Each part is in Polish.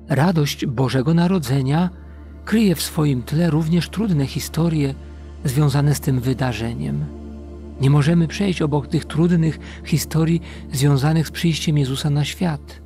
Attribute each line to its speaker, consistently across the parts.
Speaker 1: Radość Bożego Narodzenia kryje w swoim tle również trudne historie związane z tym wydarzeniem. Nie możemy przejść obok tych trudnych historii związanych z przyjściem Jezusa na świat.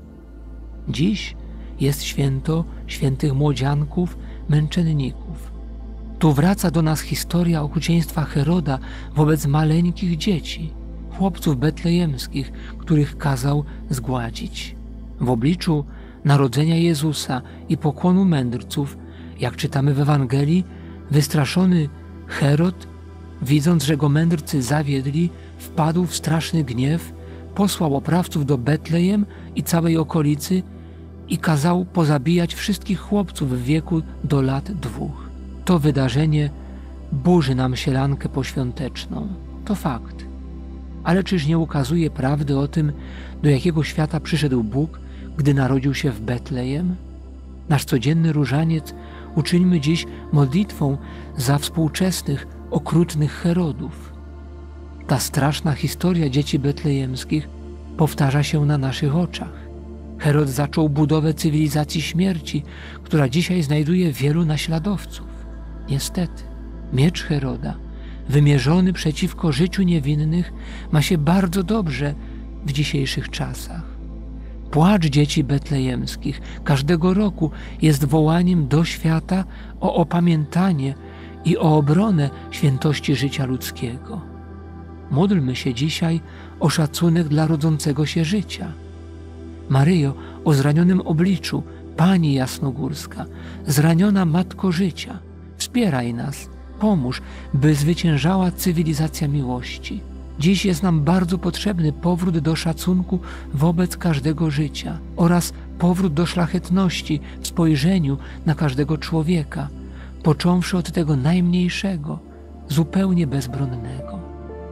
Speaker 1: Dziś jest święto świętych młodzianków, męczenników. Tu wraca do nas historia okrucieństwa Heroda wobec maleńkich dzieci, chłopców betlejemskich, których kazał zgładzić. W obliczu narodzenia Jezusa i pokłonu mędrców, jak czytamy w Ewangelii, wystraszony Herod, widząc, że go mędrcy zawiedli, wpadł w straszny gniew, posłał oprawców do Betlejem i całej okolicy i kazał pozabijać wszystkich chłopców w wieku do lat 2. To wydarzenie burzy nam sielankę poświąteczną. To fakt. Ale czyż nie ukazuje prawdy o tym, do jakiego świata przyszedł Bóg, gdy narodził się w Betlejem? Nasz codzienny różaniec uczyńmy dziś modlitwą za współczesnych, okrutnych Herodów. Ta straszna historia dzieci betlejemskich powtarza się na naszych oczach. Herod zaczął budowę cywilizacji śmierci, która dzisiaj znajduje wielu naśladowców. Niestety, miecz Heroda, wymierzony przeciwko życiu niewinnych, ma się bardzo dobrze w dzisiejszych czasach. Płacz dzieci betlejemskich każdego roku jest wołaniem do świata o opamiętanie i o obronę świętości życia ludzkiego. Módlmy się dzisiaj o szacunek dla rodzącego się życia. Maryjo, o zranionym obliczu, Pani Jasnogórska, zraniona Matko Życia, wspieraj nas, pomóż, by zwyciężała cywilizacja miłości. Dziś jest nam bardzo potrzebny powrót do szacunku wobec każdego życia oraz powrót do szlachetności w spojrzeniu na każdego człowieka, począwszy od tego najmniejszego, zupełnie bezbronnego.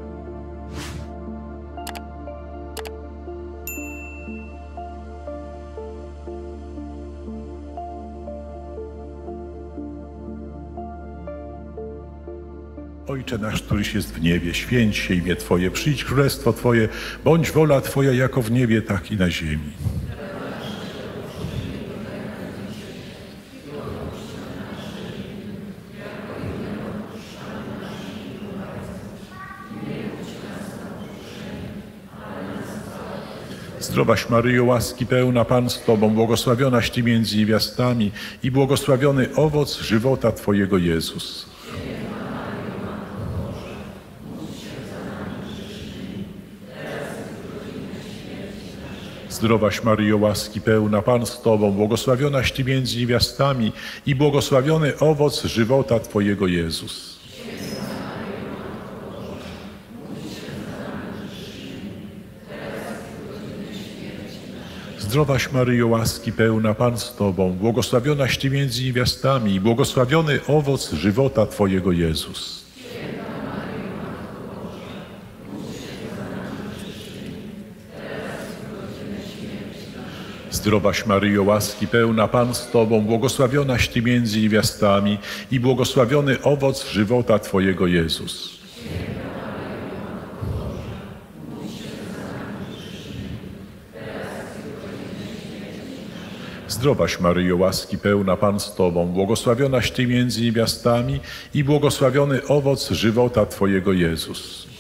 Speaker 2: Ojcze nasz, któryś jest w niebie, święć się imię Twoje, przyjdź królestwo Twoje, bądź wola Twoja jako w niebie, tak i na ziemi. Zdrowaś Maryjo, łaski pełna, Pan z Tobą, błogosławionaś Ty między niewiastami i błogosławiony owoc żywota Twojego Jezus. Zdrowaś Maryjo, łaski pełna, Pan z Tobą, błogosławionaś Ty między niewiastami i błogosławiony owoc żywota Twojego Jezus. Zdrowaś Maryjo, łaski pełna, Pan z Tobą, błogosławionaś Ty między niewiastami i błogosławiony owoc żywota Twojego Jezus. Zdrowaś Maryjo, łaski pełna, Pan z Tobą, błogosławionaś Ty między niewiastami i błogosławiony owoc żywota Twojego Jezus. Zdrowaś Maryjo, łaski pełna, Pan z Tobą, błogosławionaś Ty między niewiastami i błogosławiony owoc żywota Twojego Jezus.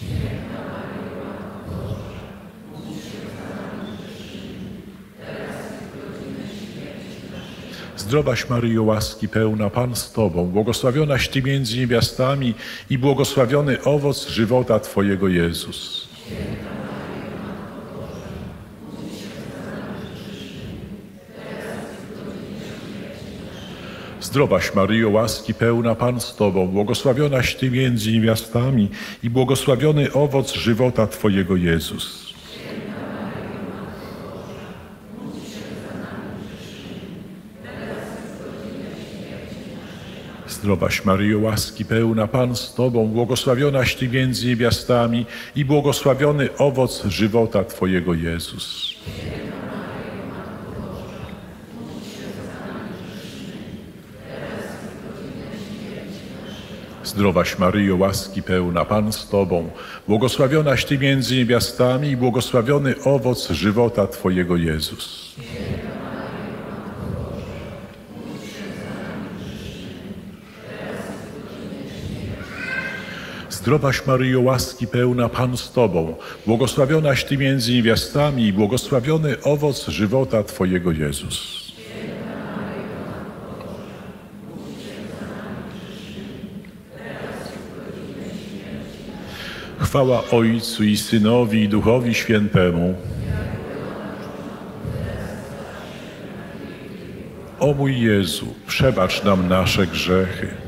Speaker 2: Zdrowaś Maryjo, łaski pełna, Pan z Tobą, błogosławionaś Ty między niewiastami i błogosławiony owoc żywota Twojego Jezus. Zdrowaś Maryjo, łaski pełna, Pan z Tobą, błogosławionaś Ty między niewiastami i błogosławiony owoc żywota Twojego Jezus. Zdrowaś Maryjo, łaski pełna, Pan z Tobą, błogosławionaś Ty między niewiastami i błogosławiony owoc żywota Twojego Jezus. Zdrowaś Maryjo, łaski pełna, Pan z Tobą, błogosławionaś Ty między niewiastami i błogosławiony owoc żywota Twojego Jezus. Zdrowaś Maryjo, łaski pełna, Pan z Tobą, błogosławionaś Ty między niewiastami i błogosławiony owoc żywota Twojego Jezus. Chwała Ojcu i Synowi i Duchowi Świętemu. O mój Jezu, przebacz nam nasze grzechy,